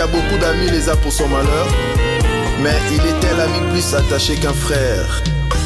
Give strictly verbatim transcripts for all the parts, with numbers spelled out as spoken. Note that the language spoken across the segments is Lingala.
beaucoup d'amis les a pour son malheur, mais il était l'ami plus attaché qu'un frère.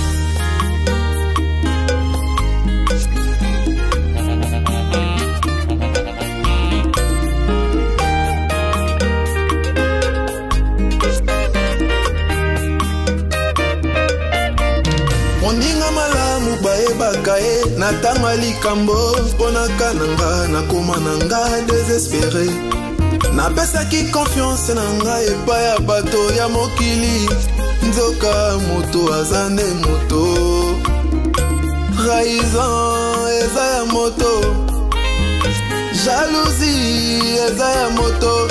Moninga malamu bayebaka ye natanga likambo mponaka nanga nakoma nanga désespéré. Napesaki confiance nanga epai ya bato ya mokili, nzoka moto aza nde moto. Trahison eza ya moto, jalousie eza ya moto,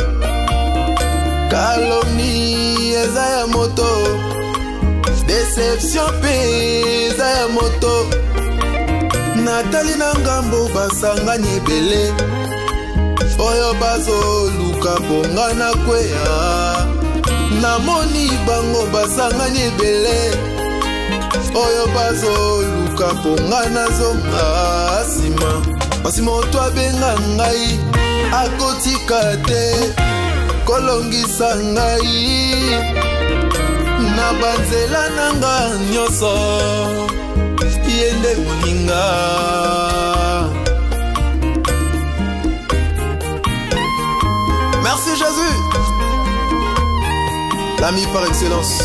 calomnie eza ya moto, déception pe eza ya moto. Natali na ngambo basangani ebele, oyo bazoluka ponga na kweya. Namoni bango basangani ebele, oyo bazoluka ponga na zonga nsima. Pasi moto abenga ngai akotika te kolongisa ngai na banzela nanga nyonso, ye nde moninga. Merci Jésus, l'ami par excellence.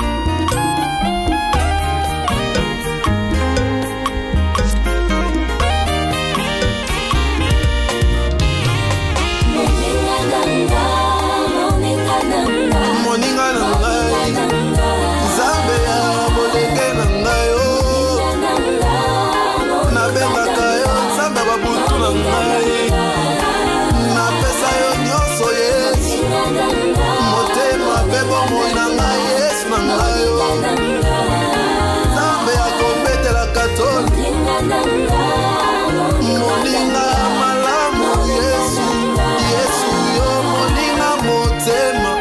Moninga malamu Yesu, Yesu yo moninga motema.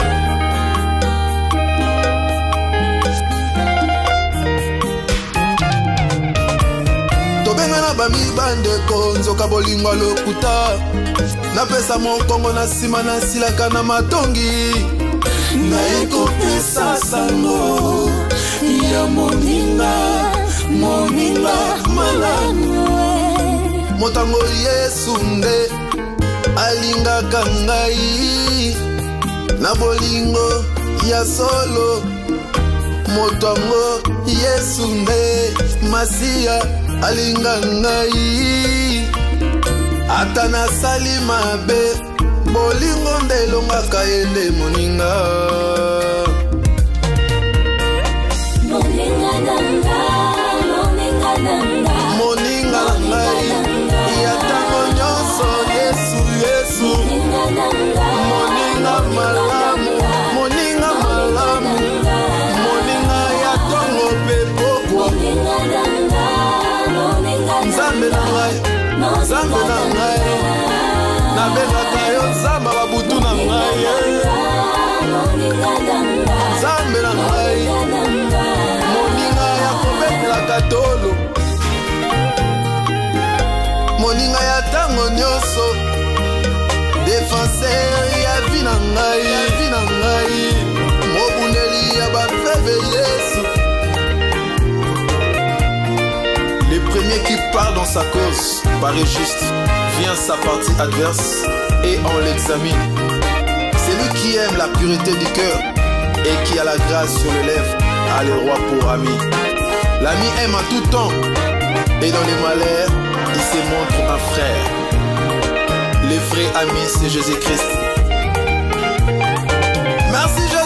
Tobenga na bami bandeko nzoka bolingo lokuta, napesa mokongo na nsima na silaka na matongi. Naye kopesa sango ya moninga, moninga malamu. Motango Yesu nde alingaka ngai na bolingo ya solo. Motango Yesu nde Masiya alinga ngai, ata nasali mabe bolingo nde elongaka ye nde moninga. Moninga nanga, moninga nanga, moninga ngai ya tango nyonso. Yesu, Yesu moninga malamu, moninga malamu, moninga ya tango pe pokwa. Nzambe na ngai, Nzambe na ngai, nabengaka yo Nzamba babutu na ngai. Nzambe na ngai, moninga ya kobetela tolo, moninga ya tango nyonso, défenseur ya vi na ngai, ya vi na ngai, mobundeli ya bafeve Yesu. Le premier qui part dans sa cause paraît juste, vient sa partie adverse et on l'examine. C'est lui qui aime la pureté du cœur et qui a la grâce sur les lèvres, a le roi pour ami. L'ami aime en tout temps et dans les malheurs, il se montre un frère. Le vrai ami, c'est Jésus-Christ. Merci Jésus.